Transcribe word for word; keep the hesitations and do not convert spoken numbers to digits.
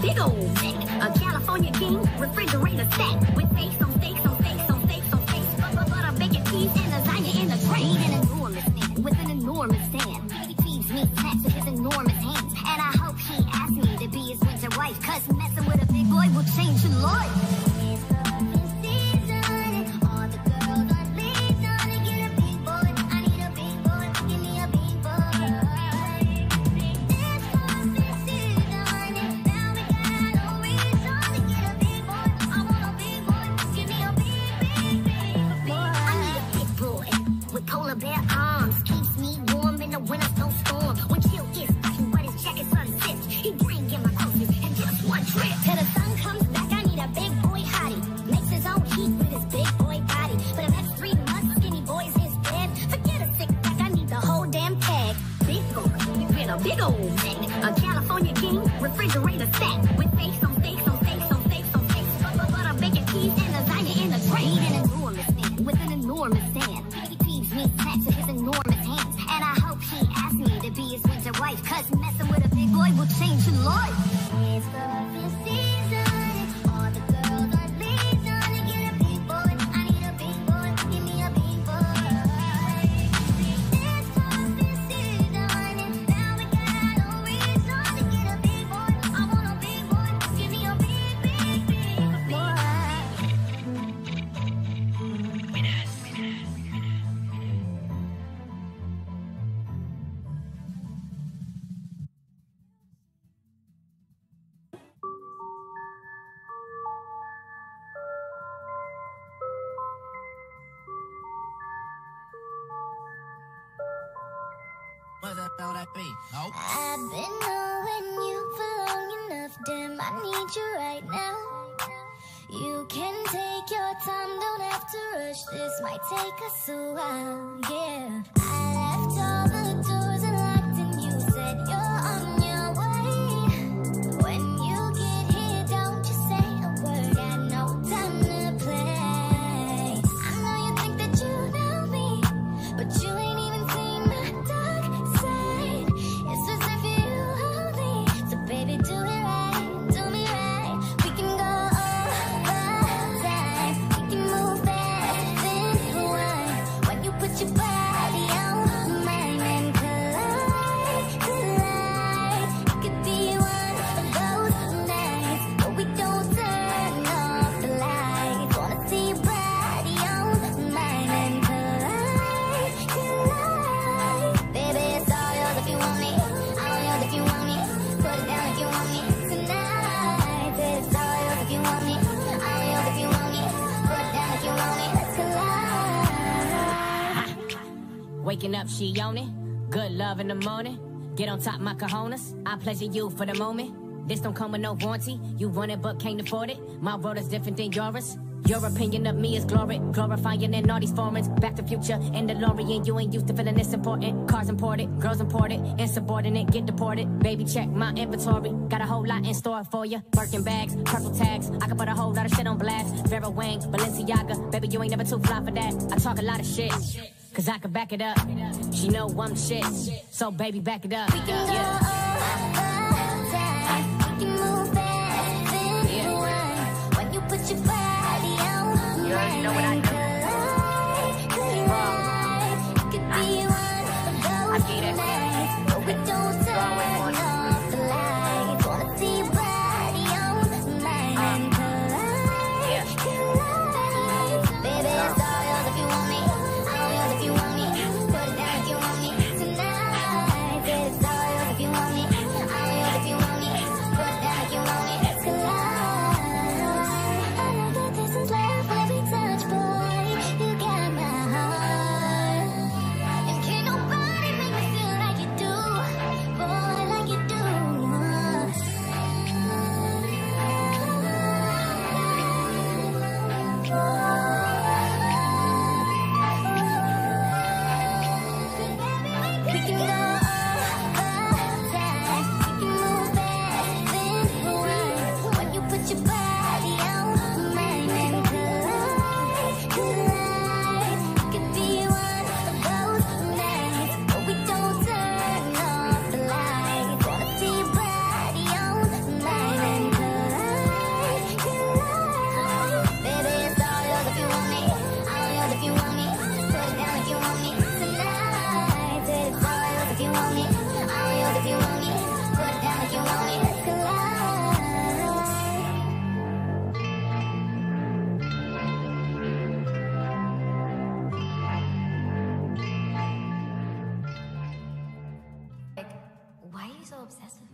big old neck. A California king, refrigerator stack. With face on steaks on steaks on steaks on steaks. Butter, butter, bacon, cheese, and lasagna in the tray. An enormous man with an enormous stand. He feeds me snacks with his enormous hands. And I hope he asks me to be his winter wife. Cause messing with a big boy will change your life. Big old neck, a California king, refrigerator stack. With face on steaks on steaks on steaks on steaks. Butter, butter, bacon, cheese, and lasagna in the tray. An enormous man with an enormous stand. He feeds me snacks with his enormous hands. And I hope he asks me to be his winter wife. Cause messing with a big boy will change your life. It's the season, all the girls are leaving to get a big boy. I need a big boy, give me a big boy. It's coffee season. What the hell that be? Nope. I've been knowing you for long enough, damn, I need you right now. You can take your time, don't have to rush, this might take us a while, yeah. I left all the doors unlocked and you said you're on your way. When you get here, don't you say a word, got no time to play. I know you think that you know me, but you ain't even seen my dark side. It's just like you only, so baby do it right, do me right. We can go over time, we can move fast and rewind. When you put your body on mine and collide, collide. It could be one of those nights where we don't turn off the lights. Wanna see your body on mine and collide, collide. Baby, it's all yours if you want me, all yours if you want me. Put it down if you want me tonight. It's all yours if you want me, all yours if you want me. Put it down if you want me. Let's collide. Waking up, she on it. Good love in the morning. Get on top, my cojones. I pleasure you for the moment. This don't come with no warranty. You want it but can't afford it. My world is different than yours. Your opinion of me is glory, glorifying in all these formats. Back to future and DeLorean. You ain't used to feeling this important. Cars imported, girls imported, insubordinate, get deported. Baby, check my inventory. Got a whole lot in store for you. Birkin bags, purple tags. I can put a whole lot of shit on blast. Vera Wang, Balenciaga. Baby, you ain't never too fly for that. I talk a lot of shit, cause I can back it up. She know I'm shit, so baby, back it up. We can go over time, we can move fast and rewind. When you put your body on You already know what I mine, do. collide, collide. It could be one of I those get it. nights where we don't turn off the lights. Wanna see your body on mine and collide, collide. Baby, it's all yours if you want me, all yours if you want me. Put it down if you want me tonight. It's all yours if you want me. Like, why are you so obsessed with